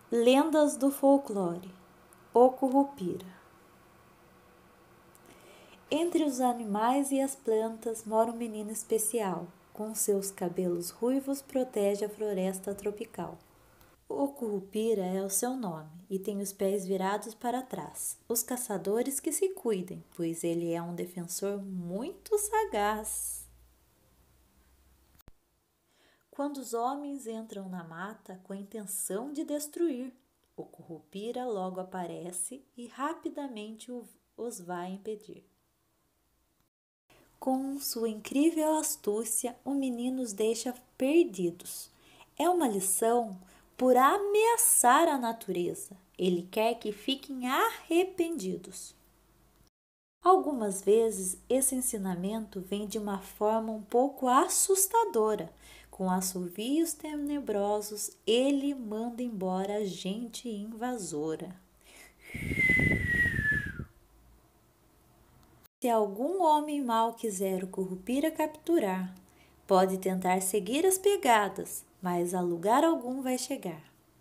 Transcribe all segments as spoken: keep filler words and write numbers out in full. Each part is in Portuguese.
Lendas do folclore. O Currupira. Entre os animais e as plantas mora um menino especial. Com seus cabelos ruivos protege a floresta tropical. O Currupira é o seu nome e tem os pés virados para trás. Os caçadores que se cuidem, pois ele é um defensor muito sagaz. Quando os homens entram na mata com a intenção de destruir, o Currupira logo aparece e rapidamente os vai impedir. Com sua incrível astúcia, o menino os deixa perdidos. É uma lição por ameaçar a natureza. Ele quer que fiquem arrependidos. Algumas vezes, esse ensinamento vem de uma forma um pouco assustadora. Com assovios tenebrosos, ele manda embora a gente invasora. Se algum homem mau quiser o Currupira capturar, pode tentar seguir as pegadas, mas a lugar algum vai chegar.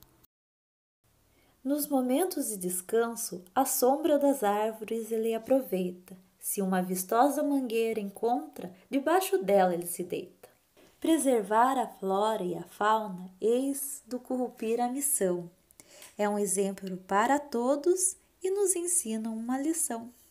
Nos momentos de descanso, a sombra das árvores ele aproveita. Se uma vistosa mangueira encontra, debaixo dela ele se deita. Preservar a flora e a fauna, eis do Currupira a missão. É um exemplo para todos e nos ensina uma lição.